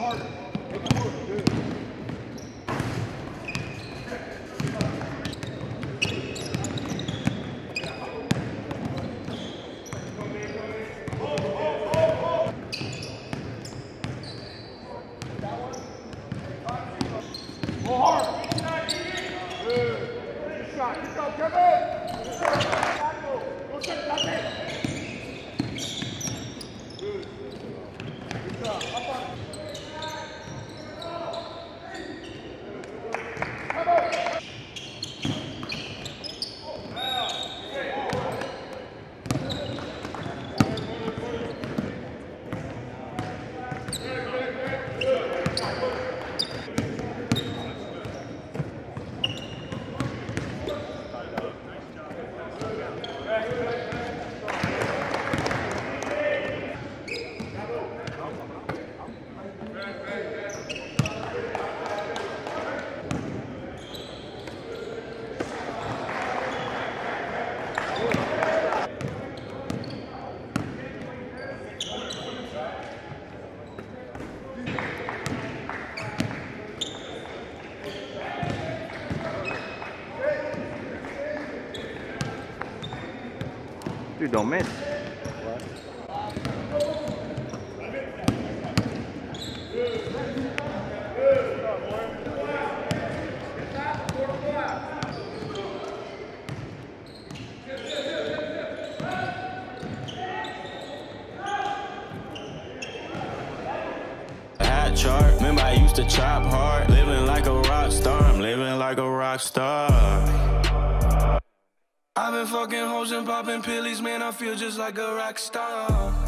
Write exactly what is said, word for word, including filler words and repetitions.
Dude, don't miss. Hat chart. Remember I used to chop hard, living like a rock star. I'm living like a rock star. I've been fucking hoes and popping pillies, man, I feel just like a rock star.